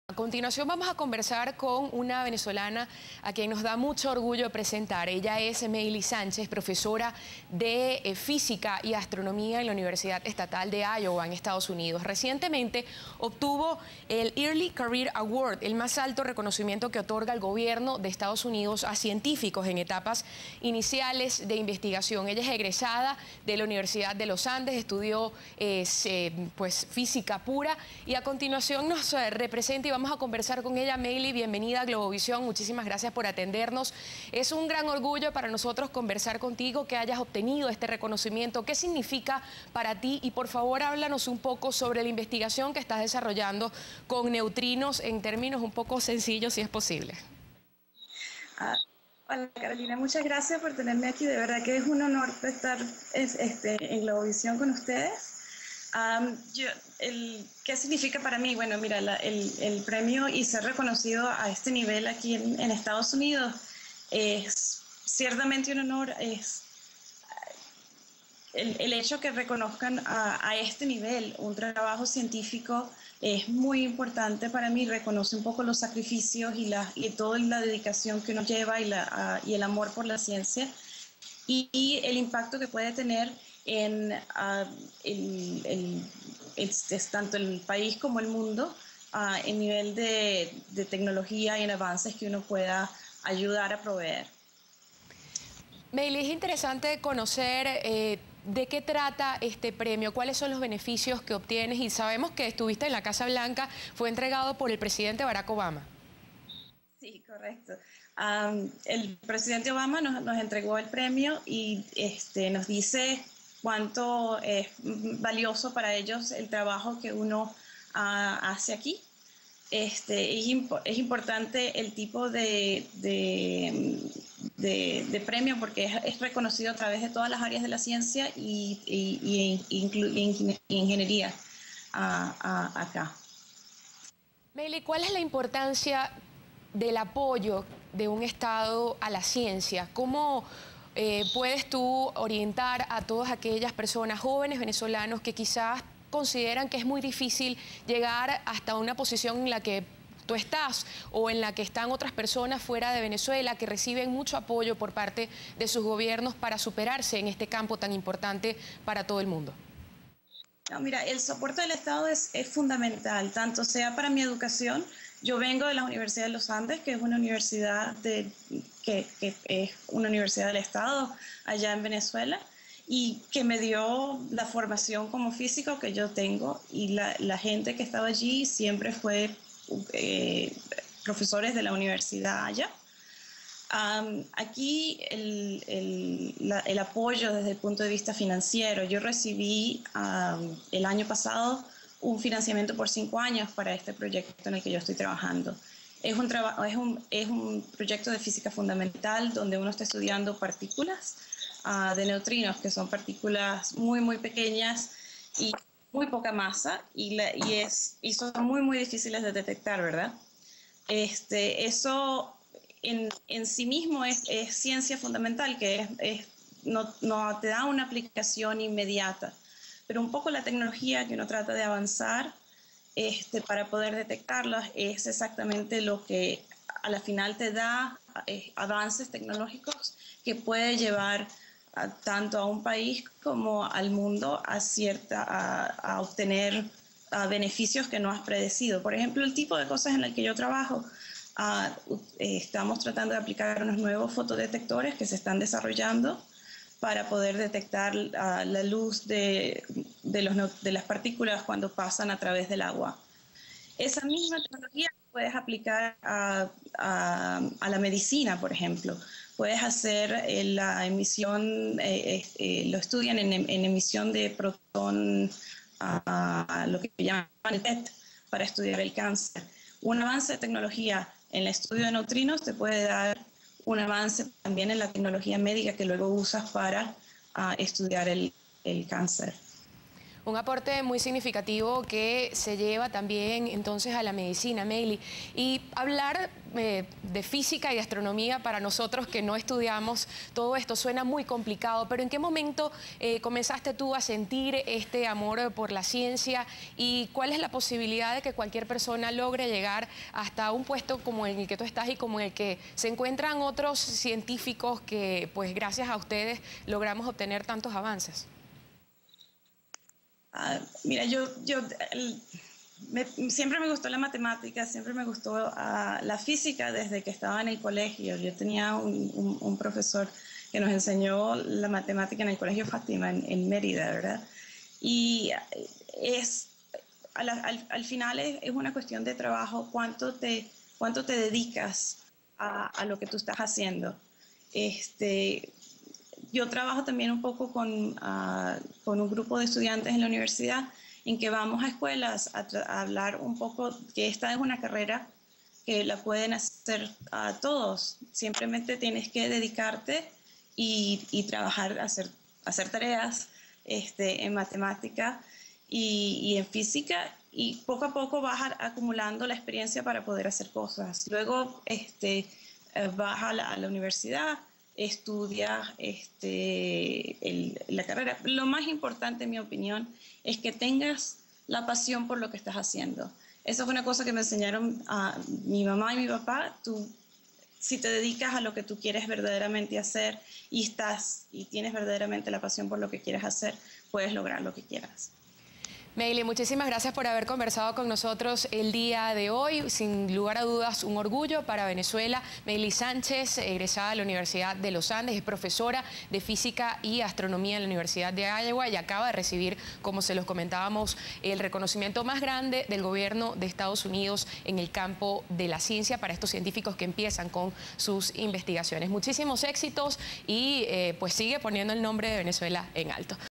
A continuación vamos a conversar con una venezolana a quien nos da mucho orgullo presentar. Ella es Meili Sánchez, profesora de Física y Astronomía en la Universidad Estatal de Iowa, en Estados Unidos. Recientemente obtuvo el Early Career Award, el más alto reconocimiento que otorga el gobierno de Estados Unidos a científicos en etapas iniciales de investigación. Ella es egresada de la Universidad de los Andes, estudió física pura y a continuación nos representa y vamos a conversar con ella. Meili, bienvenida a Globovisión, muchísimas gracias por atendernos. Es un gran orgullo para nosotros conversar contigo, que hayas obtenido este reconocimiento. ¿Qué significa para ti? Y por favor, háblanos un poco sobre la investigación que estás desarrollando con neutrinos en términos un poco sencillos, si es posible. Hola Carolina, muchas gracias por tenerme aquí. De verdad que es un honor estar en Globovisión con ustedes. ¿Qué significa para mí? Bueno, mira, el premio y ser reconocido a este nivel aquí en Estados Unidos es ciertamente un honor. El hecho que reconozcan a este nivel un trabajo científico es muy importante para mí. Reconoce un poco los sacrificios y toda la dedicación que uno lleva y el amor por la ciencia y el impacto que puede tener en tanto el país como el mundo en nivel de tecnología y en avances que uno pueda ayudar a proveer. Meili, es interesante conocer de qué trata este premio, cuáles son los beneficios que obtienes, y sabemos que estuviste en la Casa Blanca, fue entregado por el presidente Barack Obama. Sí, correcto. El presidente Obama nos entregó el premio y nos dice cuánto es valioso para ellos el trabajo que uno hace aquí. Es importante el tipo de premio porque es reconocido a través de todas las áreas de la ciencia y ingeniería acá. Meili, ¿cuál es la importancia del apoyo de un Estado a la ciencia? ¿Cómo puedes tú orientar a todas aquellas personas, jóvenes venezolanos, que quizás consideran que es muy difícil llegar hasta una posición en la que tú estás o en la que están otras personas fuera de Venezuela, que reciben mucho apoyo por parte de sus gobiernos para superarse en este campo tan importante para todo el mundo? No, mira, el soporte del Estado es fundamental, tanto sea para mi educación. Yo vengo de la Universidad de los Andes, que es una universidad que es una universidad del Estado allá en Venezuela y que me dio la formación como físico que yo tengo, y la gente que estaba allí siempre fue profesores de la universidad allá. Aquí el apoyo desde el punto de vista financiero. Yo recibí el año pasado un financiamiento por 5 años para este proyecto en el que yo estoy trabajando. Es un proyecto de física fundamental donde uno está estudiando partículas de neutrinos, que son partículas muy, muy pequeñas y muy poca masa y son muy, muy difíciles de detectar, ¿verdad? Eso en sí mismo es ciencia fundamental, que no te da una aplicación inmediata, pero un poco la tecnología que uno trata de avanzar para poder detectarlas es exactamente lo que a la final te da avances tecnológicos que puede llevar tanto a un país como al mundo a obtener beneficios que no has predecido. Por ejemplo, el tipo de cosas en el que yo trabajo, estamos tratando de aplicar unos nuevos fotodetectores que se están desarrollando para poder detectar la luz de las partículas cuando pasan a través del agua. Esa misma tecnología puedes aplicar a la medicina, por ejemplo. Puedes hacer la emisión, lo estudian en emisión de protón, lo que llaman el PET, para estudiar el cáncer. Un avance de tecnología en el estudio de neutrinos te puede dar un avance también en la tecnología médica que luego usas para estudiar el cáncer. Un aporte muy significativo que se lleva también entonces a la medicina, Meili. Y hablar de física y de astronomía para nosotros que no estudiamos todo esto suena muy complicado, pero ¿en qué momento comenzaste tú a sentir este amor por la ciencia y cuál es la posibilidad de que cualquier persona logre llegar hasta un puesto como en el que tú estás y como en el que se encuentran otros científicos que pues gracias a ustedes logramos obtener tantos avances? Mira, siempre me gustó la matemática, siempre me gustó la física desde que estaba en el colegio. Yo tenía un profesor que nos enseñó la matemática en el Colegio Fátima, en Mérida, ¿verdad? Y al final es una cuestión de trabajo, cuánto te dedicas a lo que tú estás haciendo. Yo trabajo también un poco con un grupo de estudiantes en la universidad en que vamos a escuelas a hablar un poco que esta es una carrera que la pueden hacer a todos. Simplemente tienes que dedicarte y trabajar, hacer tareas en matemática y en física, y poco a poco vas acumulando la experiencia para poder hacer cosas. Luego vas a la universidad, estudias la carrera. Lo más importante, en mi opinión, es que tengas la pasión por lo que estás haciendo. Eso fue una cosa que me enseñaron a mi mamá y mi papá. Si te dedicas a lo que tú quieres verdaderamente hacer y tienes verdaderamente la pasión por lo que quieres hacer, puedes lograr lo que quieras. Meili, muchísimas gracias por haber conversado con nosotros el día de hoy. Sin lugar a dudas, un orgullo para Venezuela. Meili Sánchez, egresada de la Universidad de los Andes, es profesora de Física y Astronomía en la Universidad de Iowa y acaba de recibir, como se los comentábamos, el reconocimiento más grande del gobierno de Estados Unidos en el campo de la ciencia para estos científicos que empiezan con sus investigaciones. Muchísimos éxitos y pues sigue poniendo el nombre de Venezuela en alto.